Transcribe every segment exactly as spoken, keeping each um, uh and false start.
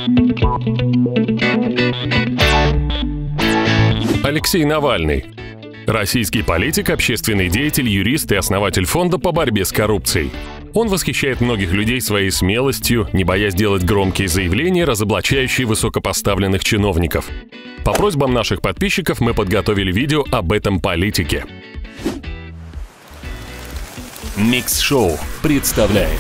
Алексей Навальный. Российский политик, общественный деятель, юрист и основатель фонда по борьбе с коррупцией. Он восхищает многих людей своей смелостью, не боясь делать громкие заявления, разоблачающие высокопоставленных чиновников. По просьбам наших подписчиков мы подготовили видео об этом политике. Микс-шоу представляет.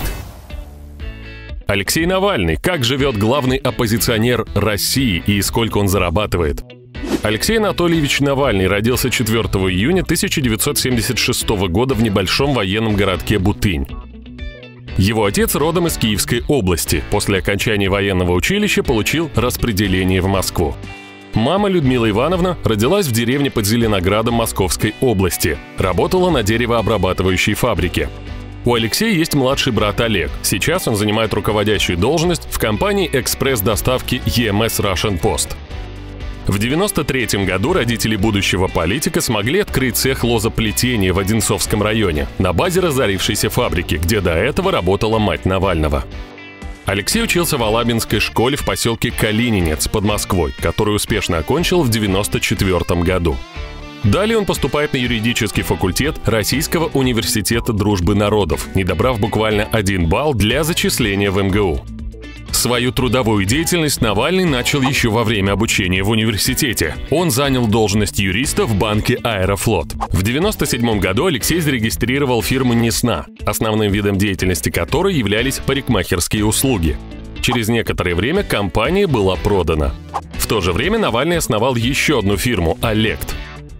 Алексей Навальный. Как живет главный оппозиционер России и сколько он зарабатывает? Алексей Анатольевич Навальный родился четвёртого июня тысяча девятьсот семьдесят шестого года в небольшом военном городке Бутынь. Его отец родом из Киевской области. После окончания военного училища получил распределение в Москву. Мама Людмила Ивановна родилась в деревне под Зеленоградом Московской области. Работала на деревообрабатывающей фабрике. У Алексея есть младший брат Олег. Сейчас он занимает руководящую должность в компании экспресс-доставки и эм эс Russian Post. В девяносто третьем году родители будущего политика смогли открыть цех лозоплетения в Одинцовском районе на базе разорившейся фабрики, где до этого работала мать Навального. Алексей учился в Алабинской школе в поселке Калининец под Москвой, которую успешно окончил в девяносто четвёртом году. Далее он поступает на юридический факультет Российского университета дружбы народов, не добрав буквально один балл для зачисления в эм гэ у. Свою трудовую деятельность Навальный начал еще во время обучения в университете. Он занял должность юриста в банке «Аэрофлот». В девяносто седьмом году Алексей зарегистрировал фирму «Несна», основным видом деятельности которой являлись парикмахерские услуги. Через некоторое время компания была продана. В то же время Навальный основал еще одну фирму «Алект».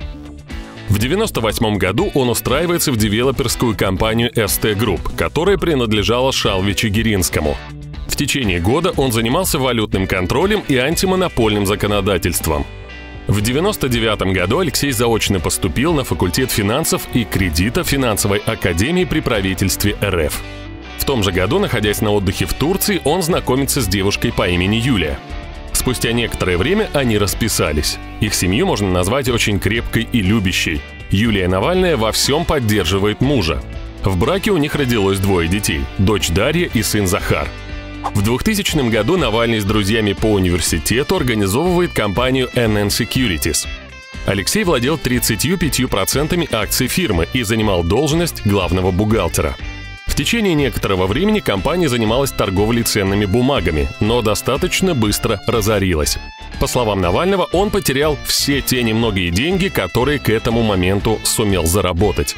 В девяносто восьмом году он устраивается в девелоперскую компанию эс тэ Групп, которая принадлежала Шалве Чигиринскому. В течение года он занимался валютным контролем и антимонопольным законодательством. В девяносто девятом году Алексей заочно поступил на факультет финансов и кредита финансовой академии при правительстве эр эф. В том же году, находясь на отдыхе в Турции, он знакомится с девушкой по имени Юлия. Спустя некоторое время они расписались. Их семью можно назвать очень крепкой и любящей. Юлия Навальная во всем поддерживает мужа. В браке у них родилось двое детей – дочь Дарья и сын Захар. В двухтысячном году Навальный с друзьями по университету организовывает компанию эн эн Securities. Алексей владел тридцатью пятью процентами акций фирмы и занимал должность главного бухгалтера. В течение некоторого времени компания занималась торговлей ценными бумагами, но достаточно быстро разорилась. По словам Навального, он потерял все те немногие деньги, которые к этому моменту сумел заработать.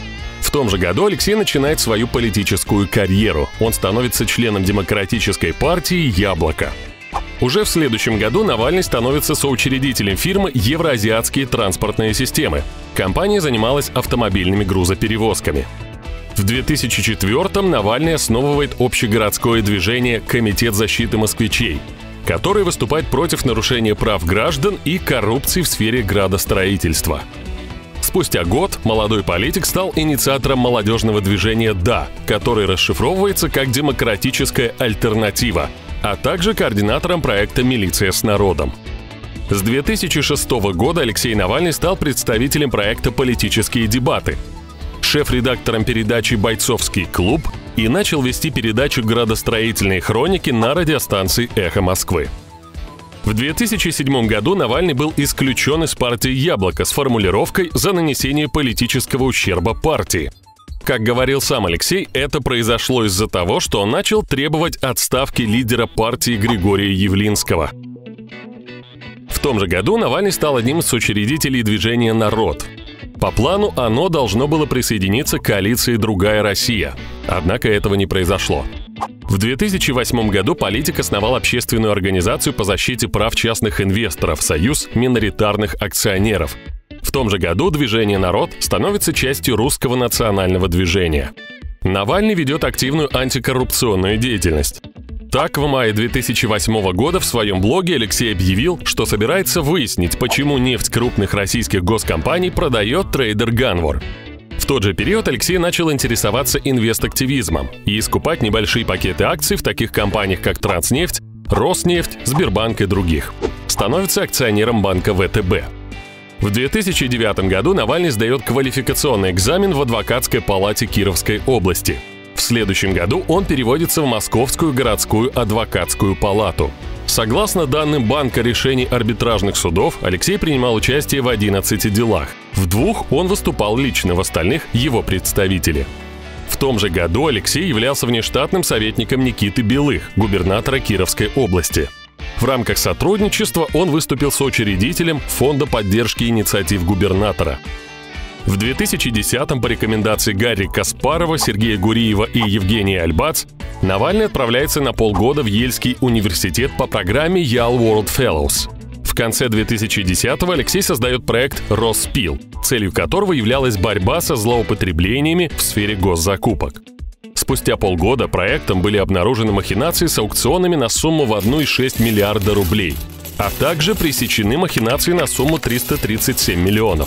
В том же году Алексей начинает свою политическую карьеру. Он становится членом демократической партии «Яблоко». Уже в следующем году Навальный становится соучредителем фирмы «Евроазиатские транспортные системы». Компания занималась автомобильными грузоперевозками. В две тысячи четвёртом Навальный основывает общегородское движение «Комитет защиты москвичей», который выступает против нарушения прав граждан и коррупции в сфере градостроительства. Спустя год молодой политик стал инициатором молодежного движения «Да», который расшифровывается как «Демократическая альтернатива», а также координатором проекта «Милиция с народом». С две тысячи шестого года Алексей Навальный стал представителем проекта «Политические дебаты», шеф-редактором передачи «Бойцовский клуб» и начал вести передачу «Градостроительные хроники» на радиостанции «Эхо Москвы». В две тысячи седьмом году Навальный был исключен из партии «Яблоко» с формулировкой «за нанесение политического ущерба партии». Как говорил сам Алексей, это произошло из-за того, что он начал требовать отставки лидера партии Григория Явлинского. В том же году Навальный стал одним из соучредителей движения «Народ». По плану оно должно было присоединиться к коалиции «Другая Россия». Однако этого не произошло. В две тысячи восьмом году политик основал общественную организацию по защите прав частных инвесторов «Союз миноритарных акционеров». В том же году движение «Народ» становится частью русского национального движения. Навальный ведет активную антикоррупционную деятельность. Так, в мае две тысячи восьмого года в своем блоге Алексей объявил, что собирается выяснить, почему нефть крупных российских госкомпаний продает трейдер Ганвор. В тот же период Алексей начал интересоваться инвестактивизмом и искупать небольшие пакеты акций в таких компаниях, как Транснефть, Роснефть, Сбербанк и других. Становится акционером банка вэ тэ бэ. В две тысячи девятом году Навальный сдает квалификационный экзамен в адвокатской палате Кировской области. В следующем году он переводится в Московскую городскую адвокатскую палату. Согласно данным Банка решений арбитражных судов, Алексей принимал участие в одиннадцати делах. В двух он выступал лично, в остальных – его представители. В том же году Алексей являлся внештатным советником Никиты Белых, губернатора Кировской области. В рамках сотрудничества он выступил соучредителем Фонда поддержки инициатив губернатора. В две тысячи десятом по рекомендации Гарри Каспарова, Сергея Гуриева и Евгения Альбац Навальный отправляется на полгода в Ельский университет по программе Yale World Fellows. В конце две тысячи десятого Алексей создает проект «Роспил», целью которого являлась борьба со злоупотреблениями в сфере госзакупок. Спустя полгода проектом были обнаружены махинации с аукционами на сумму в одна целая шесть десятых миллиарда рублей, а также пресечены махинации на сумму триста тридцать семь миллионов.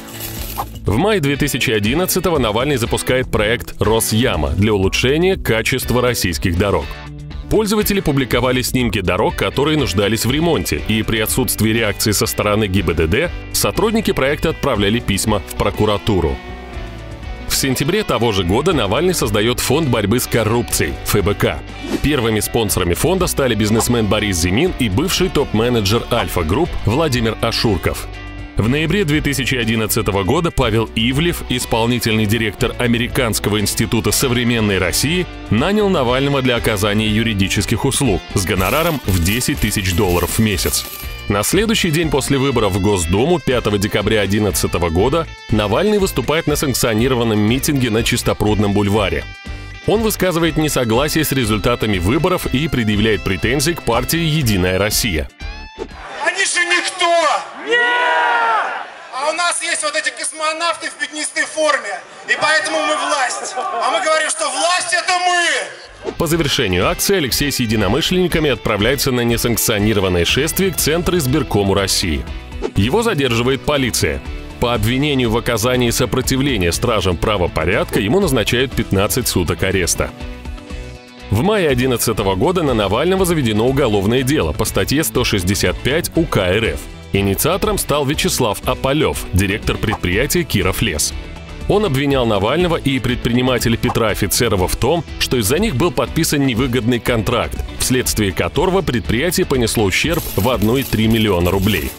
В мае две тысячи одиннадцатого Навальный запускает проект «Росяма» для улучшения качества российских дорог. Пользователи публиковали снимки дорог, которые нуждались в ремонте, и при отсутствии реакции со стороны ГИБДД сотрудники проекта отправляли письма в прокуратуру. В сентябре того же года Навальный создает Фонд борьбы с коррупцией – эф бэ ка. Первыми спонсорами фонда стали бизнесмен Борис Зимин и бывший топ-менеджер Альфа Групп Владимир Ашурков. В ноябре две тысячи одиннадцатого года Павел Ивлев, исполнительный директор Американского института современной России, нанял Навального для оказания юридических услуг с гонораром в десять тысяч долларов в месяц. На следующий день после выборов в Госдуму, пятого декабря две тысячи одиннадцатого года, Навальный выступает на санкционированном митинге на Чистопрудном бульваре. Он высказывает несогласие с результатами выборов и предъявляет претензии к партии «Единая Россия». Они же никто! Нет! А у нас есть вот эти космонавты в пятнистой форме, и поэтому мы власть. А мы говорим, что власть — это мы! По завершению акции Алексей с единомышленниками отправляется на несанкционированное шествие к Центру избиркому России. Его задерживает полиция. По обвинению в оказании сопротивления стражам правопорядка ему назначают пятнадцать суток ареста. В мае две тысячи одиннадцатого года на Навального заведено уголовное дело по статье сто шестьдесят пять УК эр эф. Инициатором стал Вячеслав Ополев, директор предприятия «Кировлес». Он обвинял Навального и предпринимателя Петра Офицерова в том, что из-за них был подписан невыгодный контракт, вследствие которого предприятие понесло ущерб в одна целая три десятых миллиона рублей.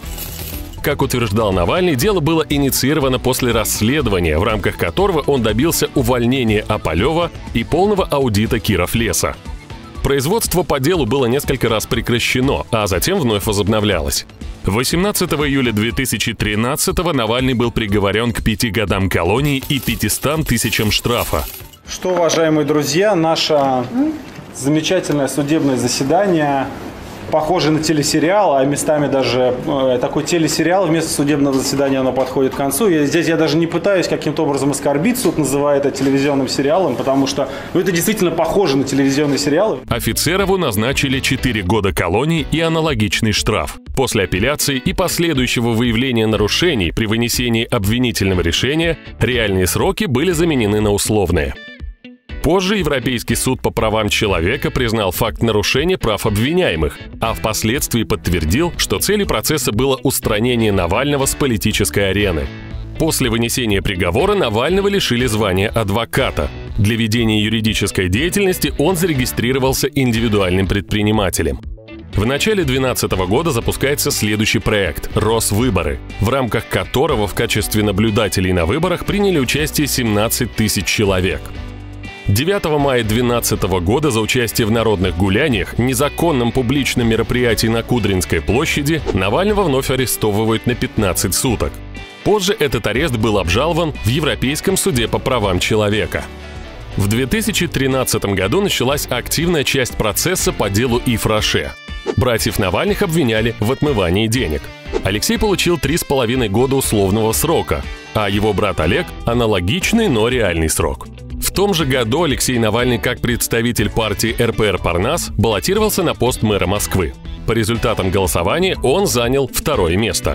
Как утверждал Навальный, дело было инициировано после расследования, в рамках которого он добился увольнения Ополева и полного аудита Кировлеса. Производство по делу было несколько раз прекращено, а затем вновь возобновлялось. восемнадцатого июля две тысячи тринадцатого Навальный был приговорен к пяти годам колонии и пятистам тысячам штрафа. Что, уважаемые друзья, наше замечательное судебное заседание похоже на телесериал, а местами даже э, такой телесериал вместо судебного заседания оно подходит к концу. Я, здесь я даже не пытаюсь каким-то образом оскорбить, суд называет это телевизионным сериалом, потому что ну, это действительно похоже на телевизионный сериал. Офицерову назначили четыре года колонии и аналогичный штраф. После апелляции и последующего выявления нарушений при вынесении обвинительного решения реальные сроки были заменены на условные. Позже Европейский суд по правам человека признал факт нарушения прав обвиняемых, а впоследствии подтвердил, что целью процесса было устранение Навального с политической арены. После вынесения приговора Навального лишили звания адвоката. Для ведения юридической деятельности он зарегистрировался индивидуальным предпринимателем. В начале две тысячи двенадцатого года запускается следующий проект – «Росвыборы», в рамках которого в качестве наблюдателей на выборах приняли участие семнадцать тысяч человек. девятого мая две тысячи двенадцатого года за участие в народных гуляниях, незаконном публичном мероприятии на Кудринской площади, Навального вновь арестовывают на пятнадцать суток. Позже этот арест был обжалован в Европейском суде по правам человека. В две тысячи тринадцатом году началась активная часть процесса по делу Ив Роше. Братьев Навальных обвиняли в отмывании денег. Алексей получил три с половиной года условного срока, а его брат Олег – аналогичный, но реальный срок. В том же году Алексей Навальный, как представитель партии эр пэ эр «Парнас», баллотировался на пост мэра Москвы. По результатам голосования он занял второе место.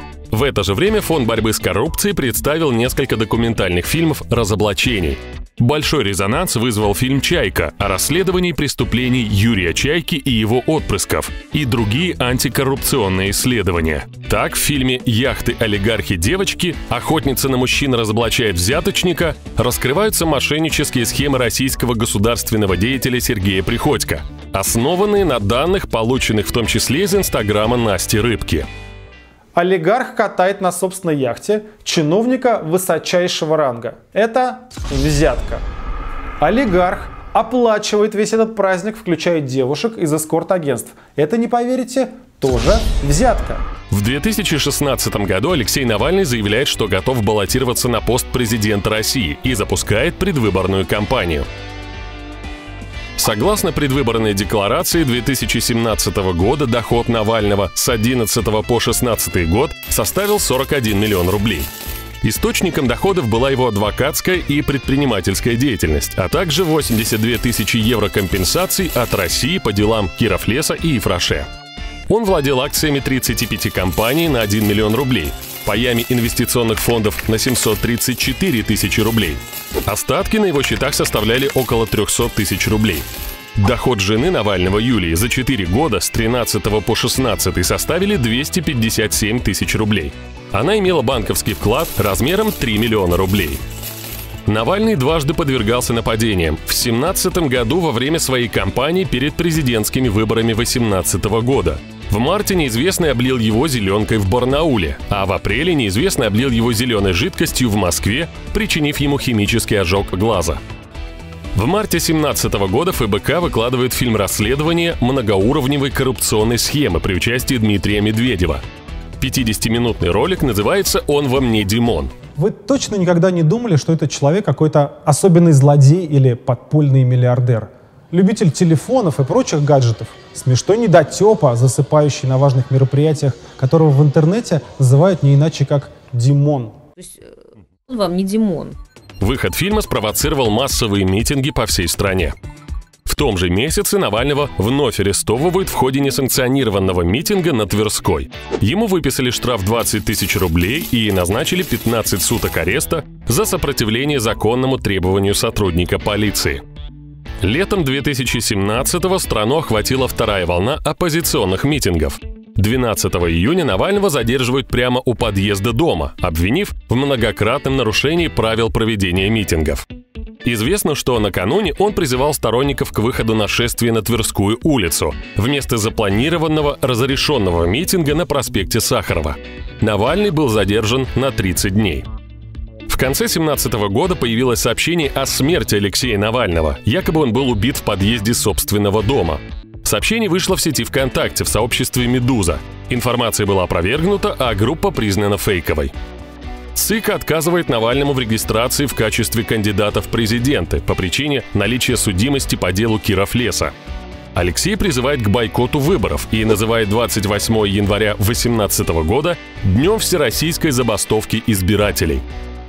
В это же время Фонд борьбы с коррупцией представил несколько документальных фильмов разоблачений. Большой резонанс вызвал фильм «Чайка» о расследовании преступлений Юрия Чайки и его отпрысков и другие антикоррупционные исследования. Так, в фильме «Яхты, олигархи, девочки. Охотница на мужчин разоблачает взяточника» раскрываются мошеннические схемы российского государственного деятеля Сергея Приходько. основанные на данных, полученных в том числе из инстаграма Насти Рыбки. Олигарх катает на собственной яхте чиновника высочайшего ранга. Это взятка. Олигарх оплачивает весь этот праздник, включая девушек из эскорт-агентств. Это, не поверите, тоже взятка. В две тысячи шестнадцатом году Алексей Навальный заявляет, что готов баллотироваться на пост президента России и запускает предвыборную кампанию. Согласно предвыборной декларации две тысячи семнадцатого года, доход Навального с одиннадцатого по шестнадцатый год составил сорок один миллион рублей. Источником доходов была его адвокатская и предпринимательская деятельность, а также восемьдесят две тысячи евро компенсаций от России по делам Кировлеса и Ефраше. Он владел акциями тридцати пяти компаний на один миллион рублей, паями инвестиционных фондов на семьсот тридцать четыре тысячи рублей. Остатки на его счетах составляли около трехсот тысяч рублей. Доход жены Навального Юлии за четыре года с тринадцатого по шестнадцатый составили двести пятьдесят семь тысяч рублей. Она имела банковский вклад размером три миллиона рублей. Навальный дважды подвергался нападениям. В две тысячи семнадцатом году во время своей кампании перед президентскими выборами две тысячи восемнадцатого года. В марте неизвестный облил его зеленкой в Барнауле, а в апреле неизвестный облил его зеленой жидкостью в Москве, причинив ему химический ожог глаза. В марте две тысячи семнадцатого года эф бэ ка выкладывает фильм расследования многоуровневой коррупционной схемы при участии Дмитрия Медведева. пятидесятиминутный ролик называется «Он во мне Димон». Вы точно никогда не думали, что этот человек какой-то особенный злодей или подпольный миллиардер? Любитель телефонов и прочих гаджетов, смешной недотепа, засыпающий на важных мероприятиях, которого в интернете называют не иначе как Димон. То есть он вам не Димон. Выход фильма спровоцировал массовые митинги по всей стране. В том же месяце Навального вновь арестовывают в ходе несанкционированного митинга на Тверской. Ему выписали штраф двадцать тысяч рублей и назначили пятнадцать суток ареста за сопротивление законному требованию сотрудника полиции. Летом две тысячи семнадцатого страну охватила вторая волна оппозиционных митингов. двенадцатого июня Навального задерживают прямо у подъезда дома, обвинив в многократном нарушении правил проведения митингов. Известно, что накануне он призывал сторонников к выходу на шествие на Тверскую улицу вместо запланированного разрешенного митинга на проспекте Сахарова. Навальный был задержан на тридцать дней. В конце две тысячи семнадцатого года появилось сообщение о смерти Алексея Навального. Якобы он был убит в подъезде собственного дома. Сообщение вышло в сети ВКонтакте в сообществе «Медуза». Информация была опровергнута, а группа признана фейковой. ЦИК отказывает Навальному в регистрации в качестве кандидата в президенты по причине наличия судимости по делу Кировлеса. Алексей призывает к бойкоту выборов и называет двадцать восьмое января две тысячи восемнадцатого года днем всероссийской забастовки избирателей.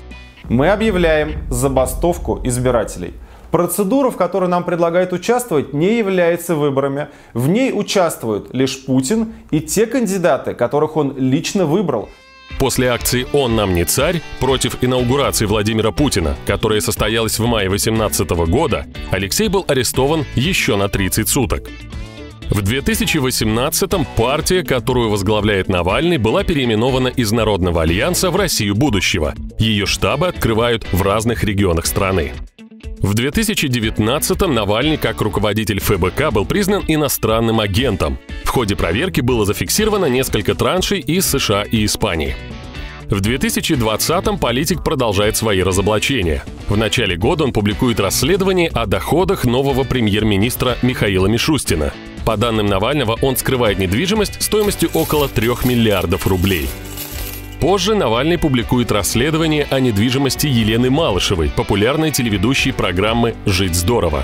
Мы объявляем забастовку избирателей. Процедура, в которой нам предлагают участвовать, не является выборами. В ней участвуют лишь Путин и те кандидаты, которых он лично выбрал. После акции «Он нам не царь» против инаугурации Владимира Путина, которая состоялась в мае две тысячи восемнадцатого года, Алексей был арестован еще на тридцать суток. В две тысячи восемнадцатом партия, которую возглавляет Навальный, была переименована из Народного альянса в Россию будущего. Ее штабы открывают в разных регионах страны. В две тысячи девятнадцатом Навальный, как руководитель эф бэ ка, был признан иностранным агентом. В ходе проверки было зафиксировано несколько траншей из США и Испании. В две тысячи двадцатом политик продолжает свои разоблачения. В начале года он публикует расследование о доходах нового премьер-министра Михаила Мишустина. По данным Навального, он скрывает недвижимость стоимостью около трех миллиардов рублей. Позже Навальный публикует расследование о недвижимости Елены Малышевой, популярной телеведущей программы «Жить здорово».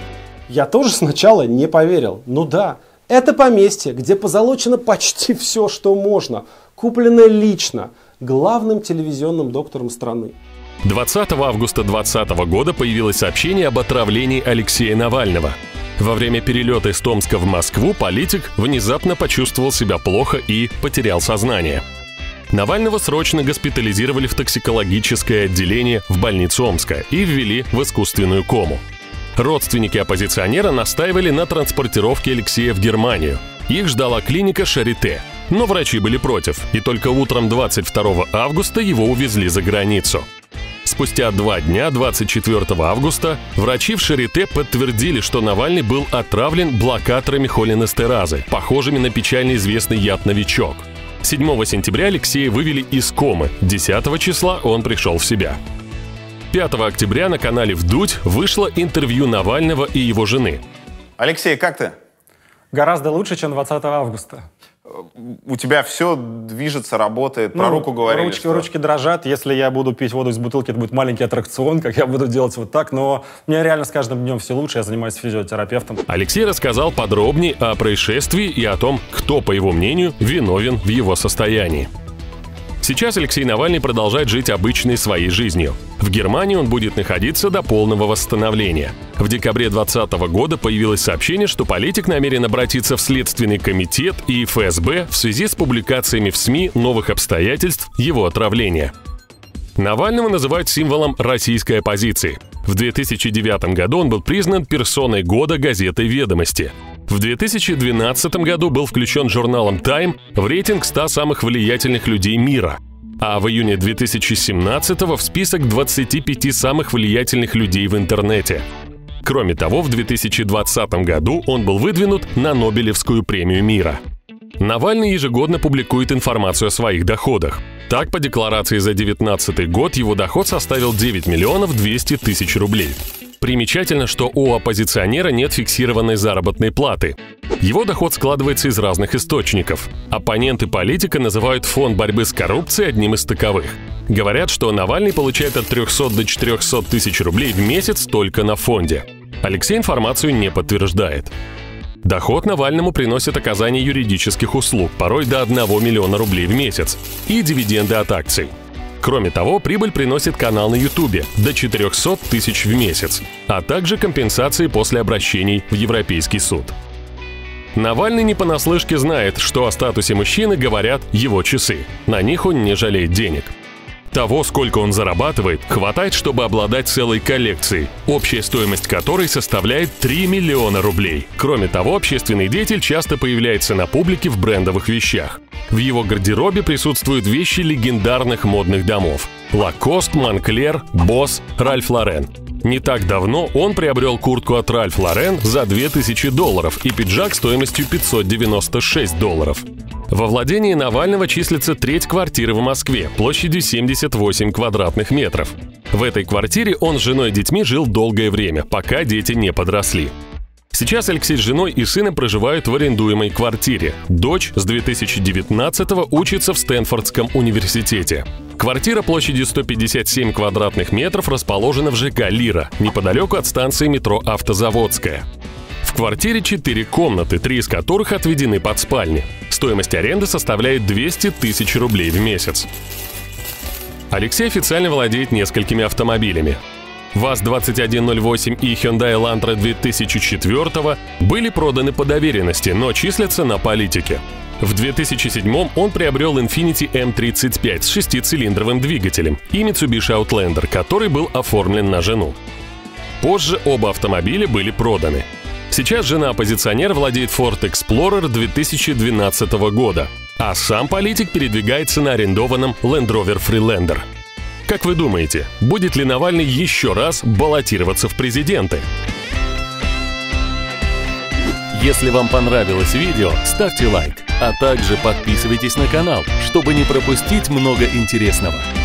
Я тоже сначала не поверил. Ну да, это поместье, где позолочено почти все, что можно, купленное лично главным телевизионным доктором страны. двадцатого августа две тысячи двадцатого года появилось сообщение об отравлении Алексея Навального. Во время перелета из Томска в Москву политик внезапно почувствовал себя плохо и потерял сознание. Навального срочно госпитализировали в токсикологическое отделение в больницу Омска и ввели в искусственную кому. Родственники оппозиционера настаивали на транспортировке Алексея в Германию. Их ждала клиника Шарите, но врачи были против, и только утром двадцать второго августа его увезли за границу. С спустя два дня, двадцать четвёртого августа, врачи в Шарите подтвердили, что Навальный был отравлен блокаторами холинестеразы, похожими на печально известный яд «Новичок». седьмого сентября Алексея вывели из комы, десятого числа он пришел в себя. пятого октября на канале «Вдудь» вышло интервью Навального и его жены. Алексей, как ты? Гораздо лучше, чем двадцатого августа. У тебя все движется, работает, про Ну, руку говорили. Ручки, что... ручки дрожат. Если я буду пить воду из бутылки, это будет маленький аттракцион, как я буду делать вот так. Но мне реально с каждым днем все лучше. Я занимаюсь физиотерапевтом. Алексей рассказал подробнее о происшествии и о том, кто, по его мнению, виновен в его состоянии. Сейчас Алексей Навальный продолжает жить обычной своей жизнью. В Германии он будет находиться до полного восстановления. В декабре двадцатого года появилось сообщение, что политик намерен обратиться в Следственный комитет и эф эс бэ в связи с публикациями в СМИ новых обстоятельств его отравления. Навального называют символом российской оппозиции. В две тысячи девятом году он был признан персоной года газетой «Ведомости». В две тысячи двенадцатом году был включен журналом «Тайм» в рейтинг ста самых влиятельных людей мира, а в июне две тысячи семнадцатого в список двадцати пяти самых влиятельных людей в интернете. Кроме того, в две тысячи двадцатом году он был выдвинут на Нобелевскую премию мира. Навальный ежегодно публикует информацию о своих доходах. Так, по декларации за две тысячи девятнадцатый год его доход составил девять миллионов двести тысяч рублей. Примечательно, что у оппозиционера нет фиксированной заработной платы. Его доход складывается из разных источников. Оппоненты политика называют фонд борьбы с коррупцией одним из таковых. Говорят, что Навальный получает от трёхсот до четырёхсот тысяч рублей в месяц только на фонде. Алексей информацию не подтверждает. Доход Навальному приносит оказание юридических услуг, порой до одного миллиона рублей в месяц, и дивиденды от акций. Кроме того, прибыль приносит канал на Ютубе до четырёхсот тысяч в месяц, а также компенсации после обращений в Европейский суд. Навальный не понаслышке знает, что о статусе мужчины говорят его часы. На них он не жалеет денег. Того, сколько он зарабатывает, хватает, чтобы обладать целой коллекцией, общая стоимость которой составляет три миллиона рублей. Кроме того, общественный деятель часто появляется на публике в брендовых вещах. В его гардеробе присутствуют вещи легендарных модных домов – Lacoste, Moncler, Boss, Ralph Lauren. Не так давно он приобрел куртку от Ralph Lauren за две тысячи долларов и пиджак стоимостью пятьсот девяносто шесть долларов. Во владении Навального числится треть квартиры в Москве площадью семьдесят восемь квадратных метров. В этой квартире он с женой и детьми жил долгое время, пока дети не подросли. Сейчас Алексей с женой и сыном проживают в арендуемой квартире. Дочь с две тысячи девятнадцатого учится в Стэнфордском университете. Квартира площадью сто пятьдесят семь квадратных метров расположена в ЖК «Лира», неподалеку от станции метро «Автозаводская». В квартире четыре комнаты, три из которых отведены под спальни. Стоимость аренды составляет двести тысяч рублей в месяц. Алексей официально владеет несколькими автомобилями. ВАЗ двадцать один ноль восемь и Hyundai Elantra две тысячи четвёртого были проданы по доверенности, но числятся на политике. В две тысячи седьмом он приобрел Infiniti эм тридцать пять с шестицилиндровым двигателем и Mitsubishi Outlander, который был оформлен на жену. Позже оба автомобиля были проданы. Сейчас жена оппозиционера владеет Ford Explorer две тысячи двенадцатого года, а сам политик передвигается на арендованном Land Rover Freelander. Как вы думаете, будет ли Навальный еще раз баллотироваться в президенты? Если вам понравилось видео, ставьте лайк, а также подписывайтесь на канал, чтобы не пропустить много интересного.